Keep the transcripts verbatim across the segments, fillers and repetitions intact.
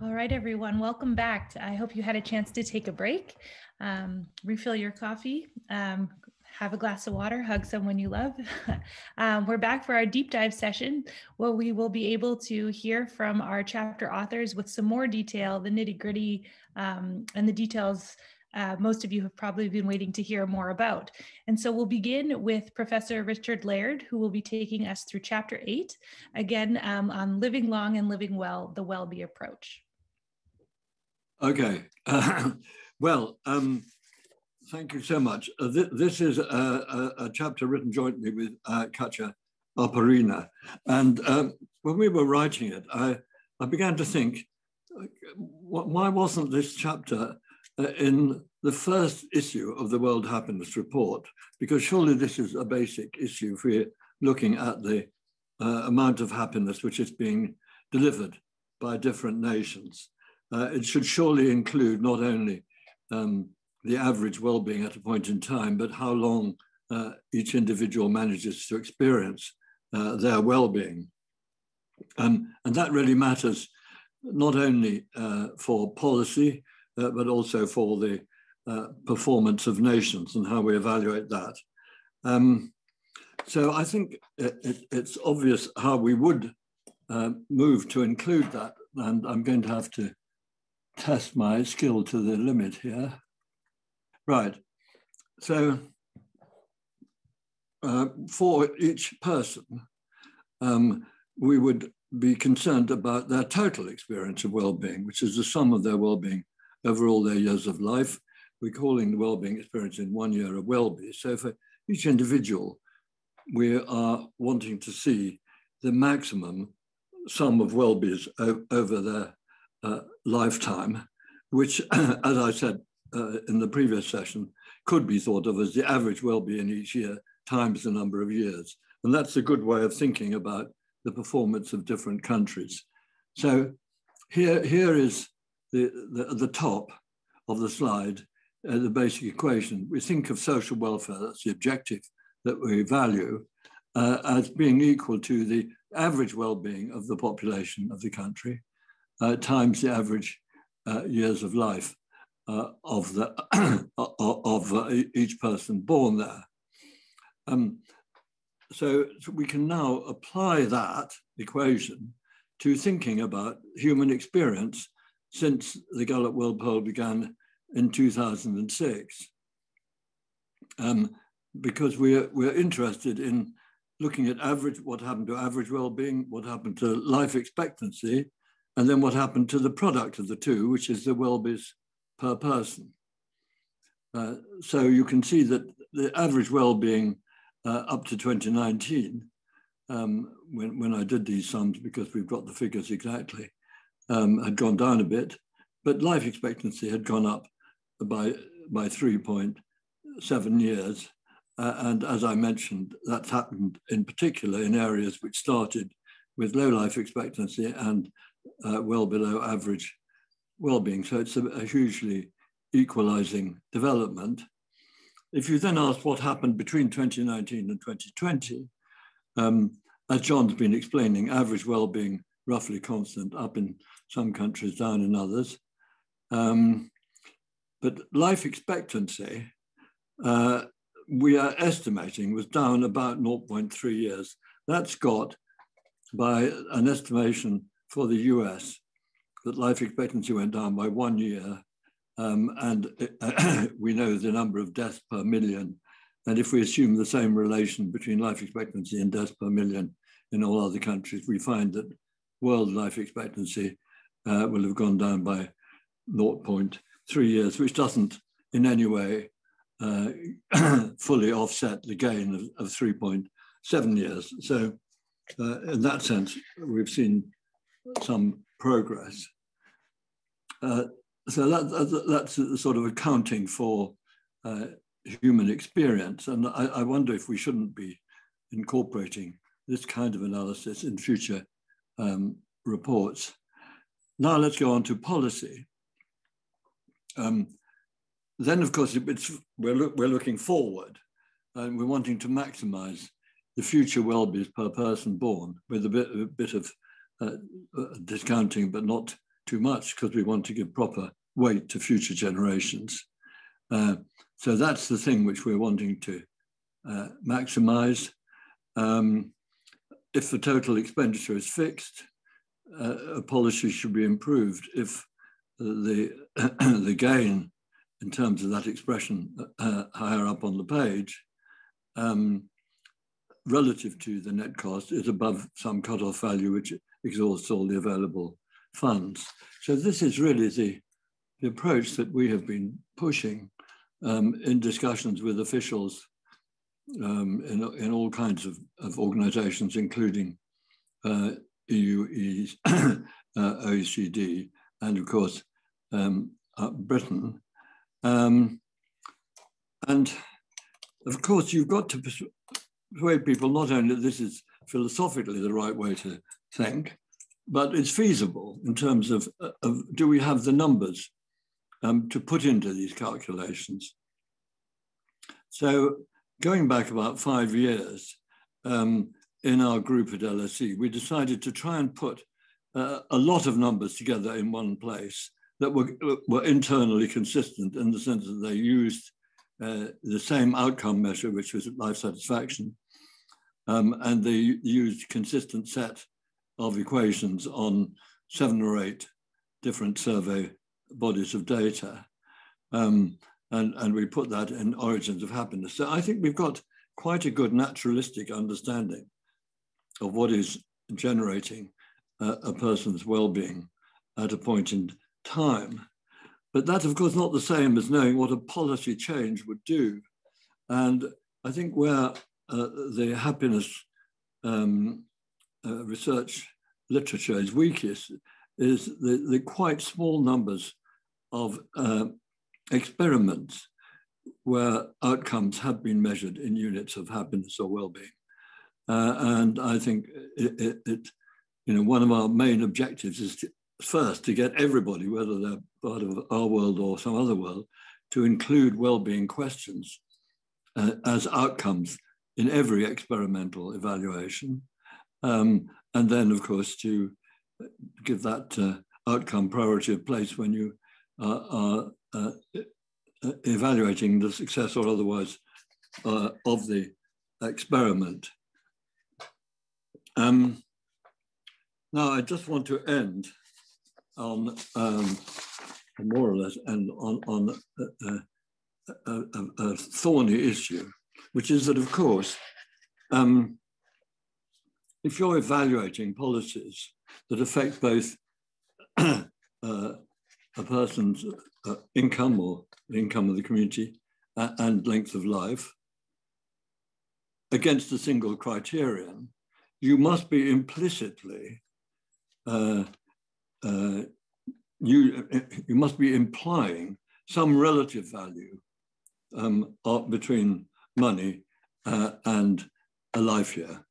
All right, everyone, welcome back. I hope you had a chance to take a break, um, refill your coffee, um, have a glass of water, hug someone you love. um, we're back for our deep dive session where we will be able to hear from our chapter authors with some more detail, the nitty gritty um, and the details Uh, most of you have probably been waiting to hear more about. And so we'll begin with Professor Richard Layard, who will be taking us through chapter eight, again um, on living long and living well, the WELLBY approach. Okay, uh, well, um, thank you so much. Uh, th this is a, a, a chapter written jointly with uh, Katja Alperina. And um, when we were writing it, I, I began to think, why wasn't this chapter uh, in the first issue of the World Happiness Report? Because surely this is a basic issue if we're looking at the uh, amount of happiness which is being delivered by different nations. Uh, it should surely include not only um, the average well-being at a point in time, but how long uh, each individual manages to experience uh, their well-being. Um, and that really matters not only uh, for policy, uh, but also for the uh, performance of nations and how we evaluate that. Um, so I think it, it, it's obvious how we would uh, move to include that. And I'm going to have to test my skill to the limit here. Right, so uh, for each person, um, we would be concerned about their total experience of well-being, which is the sum of their well-being over all their years of life. We're calling the well-being experience in one year a WELLBY. So for each individual, we are wanting to see the maximum sum of WELLBYs over their uh, lifetime, which, as I said uh, in the previous session, could be thought of as the average WELLBY in each year times the number of years. And that's a good way of thinking about the performance of different countries. So here, here is the, the, the top of the slide, uh, the basic equation. We think of social welfare, that's the objective that we value, uh, as being equal to the average well-being of the population of the country uh, times the average uh, years of life uh, of, the, of uh, each person born there. Um, so, so we can now apply that equation to thinking about human experience since the Gallup World Poll began in two thousand six. Um, because we're, we're interested in looking at average, what happened to average well-being, what happened to life expectancy, and then what happened to the product of the two, which is the WELLBYs per person. Uh, so you can see that the average well-being uh, up to twenty nineteen, um, when, when I did these sums, because we've got the figures exactly, um, had gone down a bit, but life expectancy had gone up by, by three point seven years. Uh, and as I mentioned, that's happened in particular in areas which started with low life expectancy and uh, well below average well-being. So it's a, a hugely equalizing development. If you then ask what happened between twenty nineteen and twenty twenty, um, as John's been explaining, average well-being roughly constant, up in some countries, down in others. Um, but life expectancy, uh, we are estimating, was down about zero point three years. That's got, by an estimation for the U S, that life expectancy went down by one year. Um, and uh, we know the number of deaths per million. And if we assume the same relation between life expectancy and deaths per million in all other countries, we find that world life expectancy uh, will have gone down by zero point three years, which doesn't in any way uh, fully offset the gain of, of three point seven years. So uh, in that sense, we've seen some progress. Uh, so that, that, that's sort of accounting for uh, human experience. And I, I wonder if we shouldn't be incorporating this kind of analysis in future um, reports. Now let's go on to policy. Um, then, of course, it's, we're, look, we're looking forward and we're wanting to maximize the future WELLBYs per person born with a bit, a bit of uh, uh, discounting, but not too much because we want to give proper weight to future generations. Uh, so that's the thing which we're wanting to uh, maximize. Um, if the total expenditure is fixed, uh, a policy should be improved if the, the gain in terms of that expression uh, higher up on the page um, relative to the net cost is above some cutoff value which exhausts all the available funds. So this is really the, the approach that we have been pushing um, in discussions with officials um, in, in all kinds of, of organizations, including uh, E U, E's, uh, O E C D, and of course, um, uh, Britain. Um, and of course, you've got to persuade people not only that this is philosophically the right way to think, but it's feasible in terms of, of do we have the numbers um, to put into these calculations. So going back about five years, um, in our group at L S E, we decided to try and put uh, a lot of numbers together in one place that were, were internally consistent in the sense that they used uh, the same outcome measure, which was life satisfaction, um, and they used consistent set of equations on seven or eight different survey bodies of data. Um, and, and we put that in Origins of Happiness. So I think we've got quite a good naturalistic understanding of what is generating uh, a person's well-being at a point in time. But that's, of course, not the same as knowing what a policy change would do. And I think where uh, the happiness um, uh, research literature is weakest is the, the quite small numbers of uh, experiments where outcomes have been measured in units of happiness or well-being. Uh, and I think it, it, it, you know, one of our main objectives is to, first to get everybody, whether they're part of our world or some other world, to include well-being questions uh, as outcomes in every experimental evaluation. Um, and then, of course, to give that uh, outcome priority of place when you uh, are uh, evaluating the success or otherwise uh, of the experiment. Um, now, I just want to end on um, more or less and on, on a, a, a, a thorny issue, which is that, of course, um, if you're evaluating policies that affect both uh, a person's uh, income or the income of the community uh, and length of life against a single criterion, you must be implicitly, uh, uh, you, you must be implying some relative value um, between money uh, and a life year.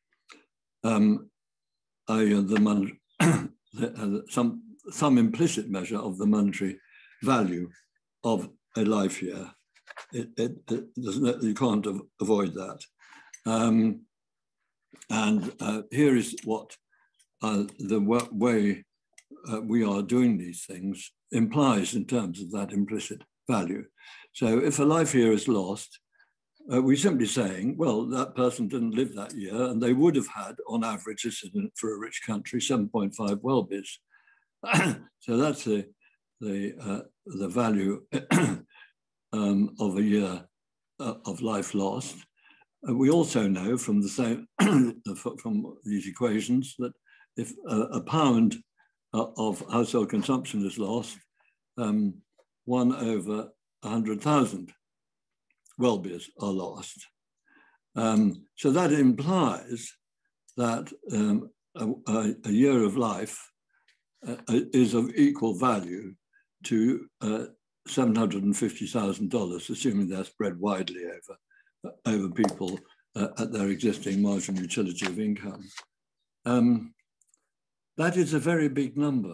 Um, I, uh, the mon the, uh, some, some implicit measure of the monetary value of a life year. It, it, it, no, you can't av avoid that. Um, and uh, here is what uh, the way uh, we are doing these things implies in terms of that implicit value. So if a life year is lost, Uh, we're simply saying, well, that person didn't live that year and they would have had, on average, this is for a rich country, seven point five WELLBYs. So that's the, the, uh, the value um, of a year uh, of life lost. Uh, we also know from the same from these equations that if a, a pound uh, of household consumption is lost, um, one over one hundred thousand WELLBYs are lost. Um, so that implies that um, a, a year of life uh, is of equal value to uh, seven hundred fifty thousand dollars, assuming they're spread widely over, uh, over people uh, at their existing marginal utility of income. Um, that is a very big number.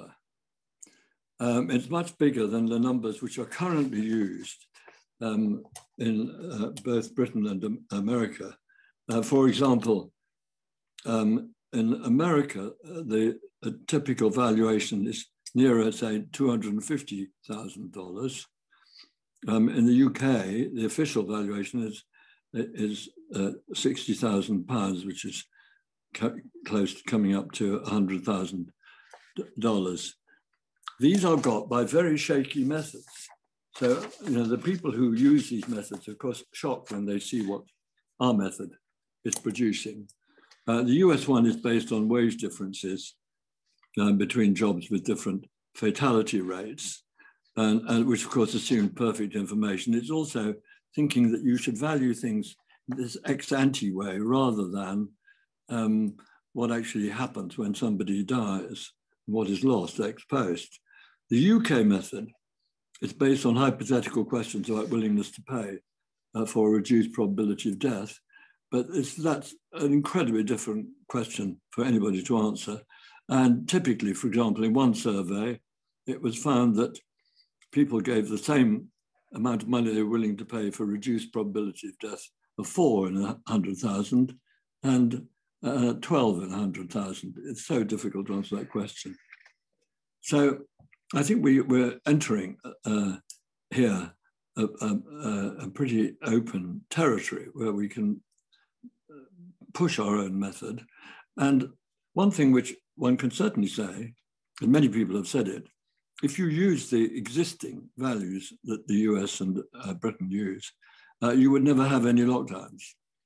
Um, it's much bigger than the numbers which are currently used Um, in uh, both Britain and um, America. Uh, for example, um, in America, uh, the typical valuation is nearer, say, two hundred fifty thousand dollars. Um, in the U K, the official valuation is, is uh, sixty thousand pounds, which is close to coming up to one hundred thousand dollars. These are got by very shaky methods. So, you know, the people who use these methods, of course, shocked when they see what our method is producing. Uh, the U S one is based on wage differences um, between jobs with different fatality rates, and, and which, of course, assumed perfect information. It's also thinking that you should value things in this ex-ante way rather than um, what actually happens when somebody dies, what is lost ex post. The U K method is based on hypothetical questions about willingness to pay uh, for a reduced probability of death, but it's, that's an incredibly different question for anybody to answer. And typically, for example, in one survey, it was found that people gave the same amount of money they were willing to pay for reduced probability of death of four in a hundred thousand and uh, twelve in a hundred thousand. It's so difficult to answer that question. So I think we, we're entering uh, here a, a, a pretty open territory where we can push our own method. And one thing which one can certainly say, and many people have said it, if you use the existing values that the U S and uh, Britain use, uh, you would never have any lockdowns.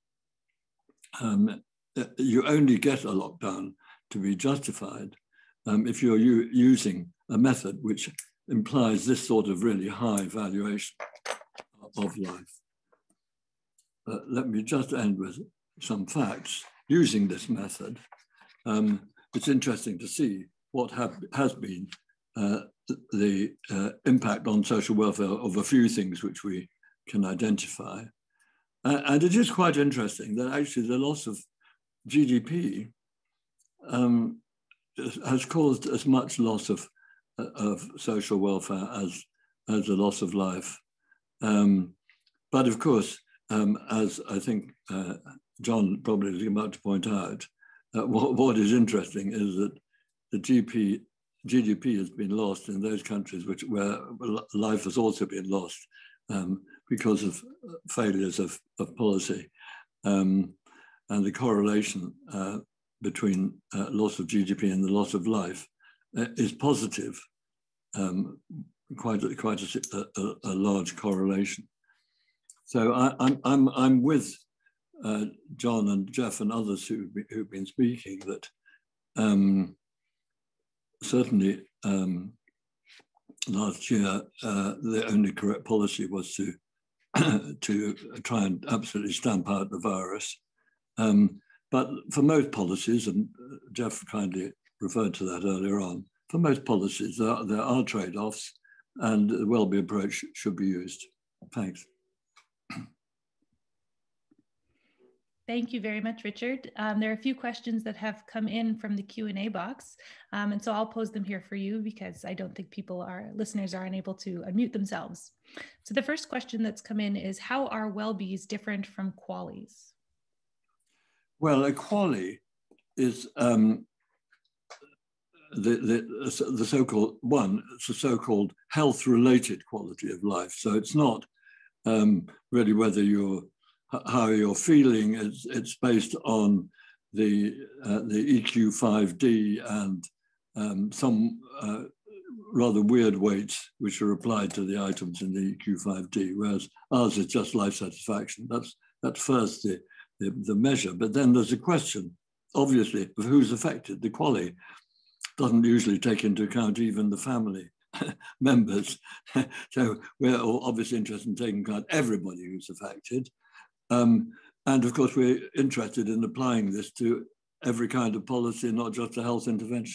Um, you only get a lockdown to be justified um, if you're using a method which implies this sort of really high valuation of life. Uh, let me just end with some facts. Using this method, um, it's interesting to see what have, has been uh, the uh, impact on social welfare of a few things which we can identify. Uh, and it is quite interesting that actually the loss of G D P um, has caused as much loss of, of social welfare as, as the loss of life. Um, but of course, um, as I think uh, John probably is about to point out, uh, what, what is interesting is that the G P, G D P has been lost in those countries which, where life has also been lost um, because of failures of, of policy. Um, and the correlation uh, between uh, loss of G D P and the loss of life uh, is positive, um, quite, a, quite a, a, a large correlation. So I, I'm, I'm, I'm with uh, John and Jeff and others who've been, who've been speaking that um, certainly um, last year uh, the only correct policy was to, to try and absolutely stamp out the virus. Um, but for most policies, and Jeff kindly referred to that earlier on, for most policies, there are, there are trade-offs and the WELLBY approach should be used. Thanks. Thank you very much, Richard. Um, there are a few questions that have come in from the Q and A box, um, and so I'll pose them here for you because I don't think people are, listeners are unable to unmute themselves. So the first question that's come in is, how are WELLBYs different from QALYs? Well, a QALY is um, the, the, the so-called one, it's a so-called health-related quality of life. So it's not um, really whether you're how you're feeling. It's, it's based on the, uh, the E Q five D and um, some uh, rather weird weights which are applied to the items in the E Q five D, whereas ours is just life satisfaction. That's, that's first the, the, the measure. But then there's a question, obviously, of who's affected. The QALY doesn't usually take into account even the family members. So we're obviously interested in taking account everybody who's affected. Um, and of course, we're interested in applying this to every kind of policy, not just a health intervention.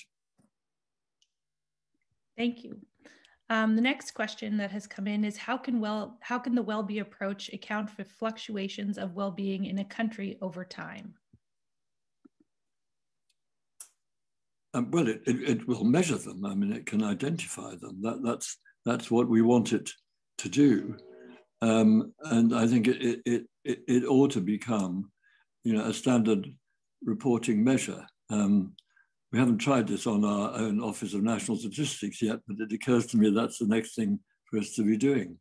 Thank you. Um, the next question that has come in is, how can, well, how can the WELLBY approach account for fluctuations of well-being in a country over time? Um, well, it, it, it will measure them. I mean, it can identify them. That, that's, that's what we want it to do. Um, and I think it, it, it, it ought to become, you know, a standard reporting measure, um, We haven't tried this on our own Office of National Statistics yet, but it occurs to me that's the next thing for us to be doing.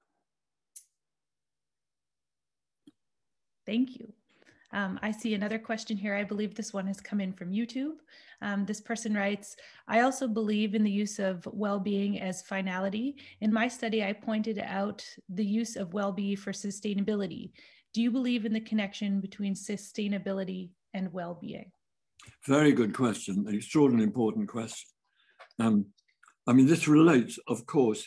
Thank you. Um, I see another question here. I believe this one has come in from YouTube. Um, this person writes, I also believe in the use of well-being as finality. In my study, I pointed out the use of well-being for sustainability. Do you believe in the connection between sustainability and well-being? Very good question, an extraordinarily important question. Um, I mean, this relates, of course,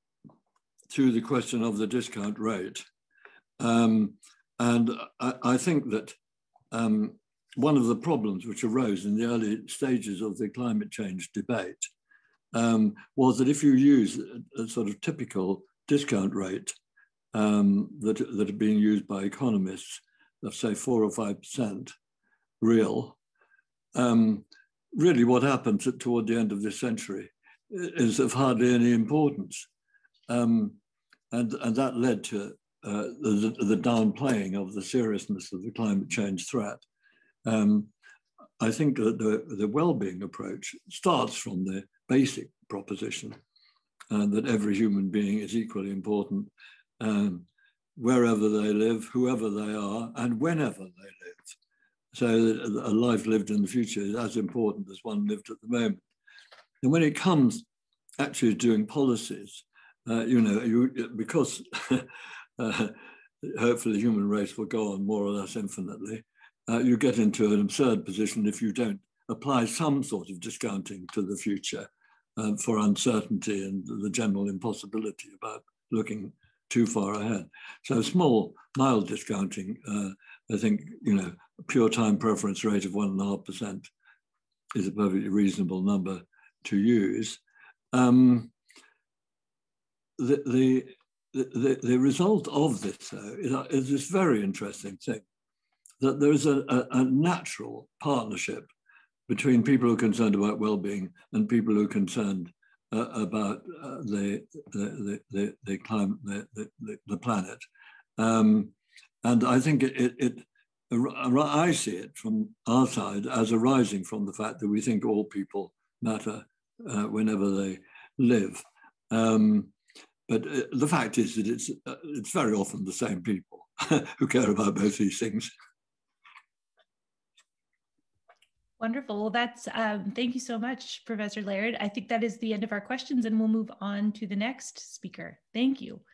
to the question of the discount rate. Um, And I, I think that um, one of the problems which arose in the early stages of the climate change debate um, was that if you use a, a sort of typical discount rate um, that, that are being used by economists, let's say four or five percent real, um, really what happened to, toward the end of this century is of hardly any importance. Um, and, and that led to Uh, the, the downplaying of the seriousness of the climate change threat. Um, I think that the, the well-being approach starts from the basic proposition uh, that every human being is equally important um, wherever they live, whoever they are, and whenever they live. So that a life lived in the future is as important as one lived at the moment. And when it comes actually to doing policies, uh, you know, you, because Uh, hopefully the human race will go on more or less infinitely, uh, you get into an absurd position if you don't apply some sort of discounting to the future uh, for uncertainty and the general impossibility about looking too far ahead. So small, mild discounting, uh, I think, you know, a pure time preference rate of one and a half percent is a perfectly reasonable number to use. Um, the, the The, the result of this, though, is, is this very interesting thing, that there is a, a, a natural partnership between people who are concerned about well-being and people who are concerned uh, about uh, the, the, the, the climate, the, the, the planet. Um, and I think it, it, it, I see it from our side as arising from the fact that we think all people matter uh, whenever they live. Um, But uh, the fact is that it's, uh, it's very often the same people who care about both these things. Wonderful. Well, that's, um, thank you so much, Professor Layard. I think that is the end of our questions, and we'll move on to the next speaker. Thank you.